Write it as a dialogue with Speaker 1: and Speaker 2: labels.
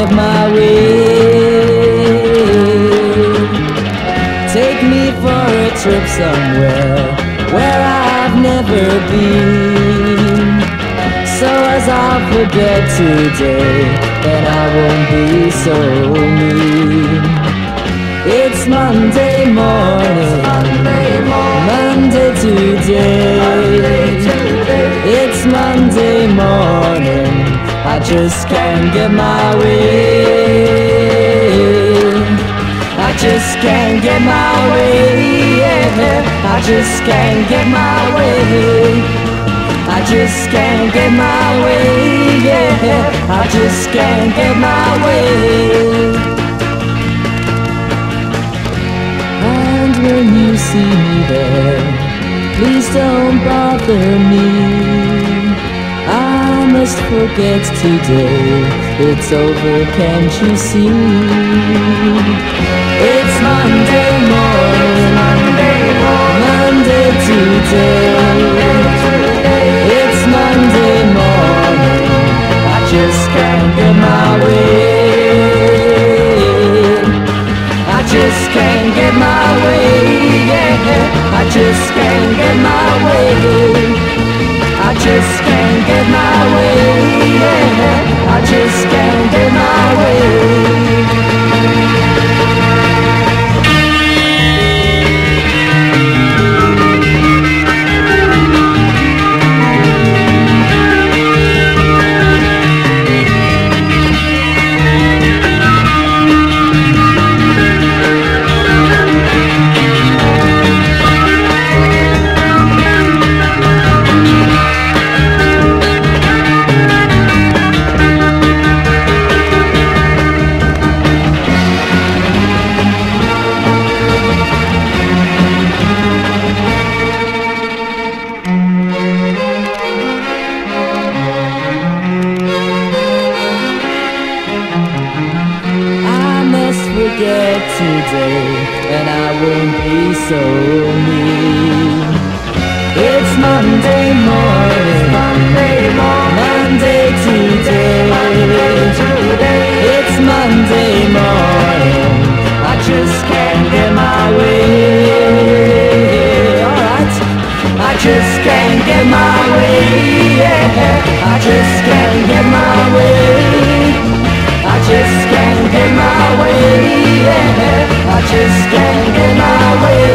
Speaker 1: have my way. Take me for a trip somewhere where I've never been, so as I'll forget today, then I won't be so mean. It's Monday morning, Monday today. It's Monday morning, I just can't get my way. I just can't get my way, yeah. I just can't get my way. I just can't get my way, yeah. I just can't get my way. And when you see me there, please don't bother me. I must forget today, it's over, can't you see? It's Monday morning, Monday today. It's Monday morning, I just can't get my way. I just can't get my way, yeah. I just can't get my way. I just can't get my way, yeah. I just can't get my way. Forget today, and I won't be so mean. It's Monday morning, Monday today. It's Monday morning, I just can't get my way. Alright, I just can't get my way, yeah. I just can't get my way. I just can't get my way, yeah. I just can't get my way.